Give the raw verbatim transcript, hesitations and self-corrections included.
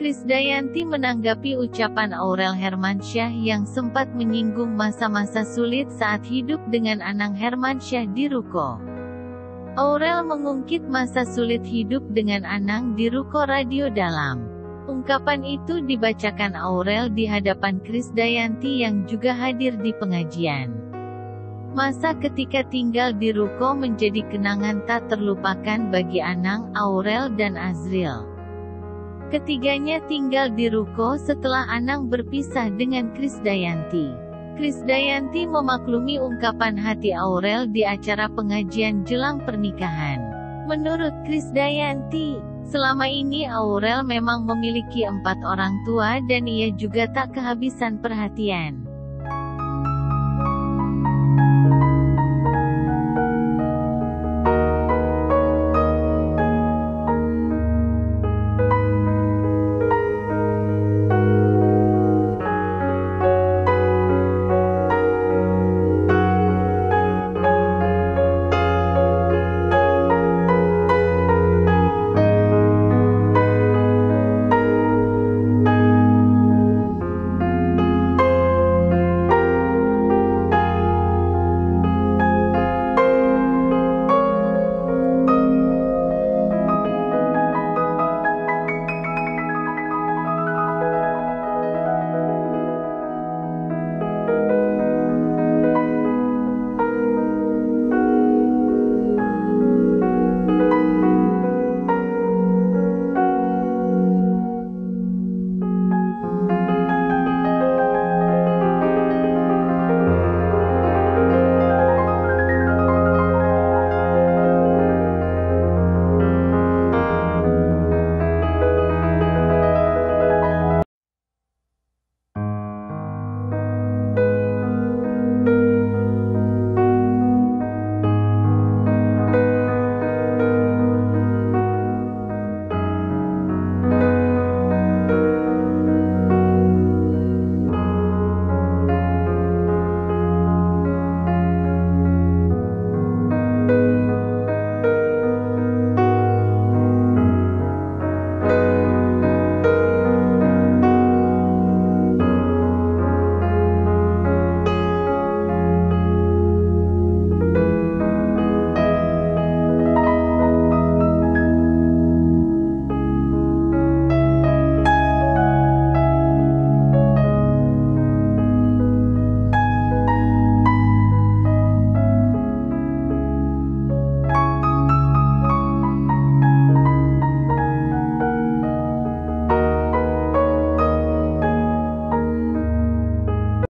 Krisdayanti menanggapi ucapan Aurel Hermansyah yang sempat menyinggung masa-masa sulit saat hidup dengan Anang Hermansyah di ruko. Aurel mengungkit masa sulit hidup dengan Anang di ruko Radio Dalam. Ungkapan itu dibacakan Aurel di hadapan Krisdayanti yang juga hadir di pengajian. Masa ketika tinggal di ruko menjadi kenangan tak terlupakan bagi Anang, Aurel dan Azril. Ketiganya tinggal di ruko setelah Anang berpisah dengan Krisdayanti. Krisdayanti memaklumi ungkapan hati Aurel di acara pengajian jelang pernikahan. Menurut Krisdayanti, selama ini Aurel memang memiliki empat orang tua dan ia juga tak kehabisan perhatian.